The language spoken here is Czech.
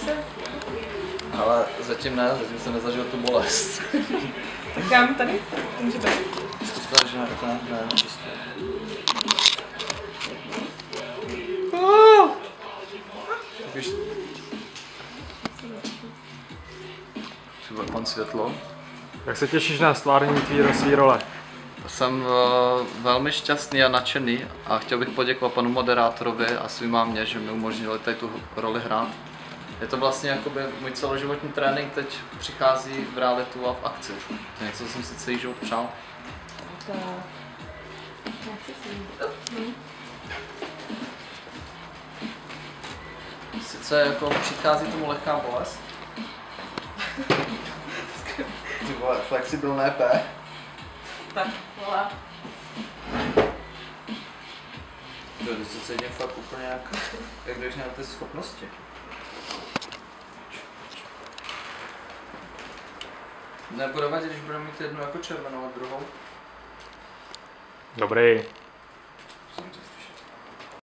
se? Ale zatím ne, zatím jsem nezažil tu bolest. Tak dám tady? To může být. Zkus to, že ne, čistě. Víš, třeba pan světlo. Jak se těšíš na stvárnění tvý role? Jsem velmi šťastný a nadšený a chtěl bych poděkovat panu moderátorovi a svým mámě, že mi umožnili tady tu roli hrát. Je to vlastně jakoby můj celoživotní trénink teď přichází v realitu a v akci. To je něco, co jsem si celý život přál. Sice jako přichází tomu lehká bolest. Ty vole, flexibilné P. Tak, volá. To se cítím fakt úplně jak když měl ty schopnosti. Nebude vadit, když budeme mít jednu jako červenou a druhou? Dobrý.